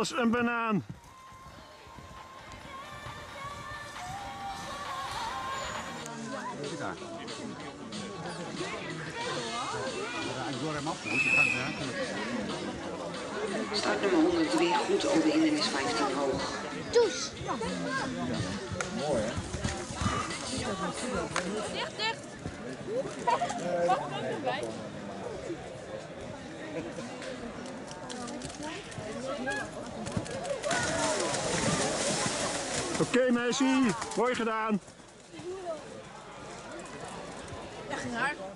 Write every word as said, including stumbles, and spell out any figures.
als een banaan. Daar. Ik door hem af, want je gaat Startnummer honderddrie, goed over de hindernis vijftien hoog. Toes! mooi hè? Dicht, dicht! Oké okay, meisje, mooi gedaan. Ja, ging hard.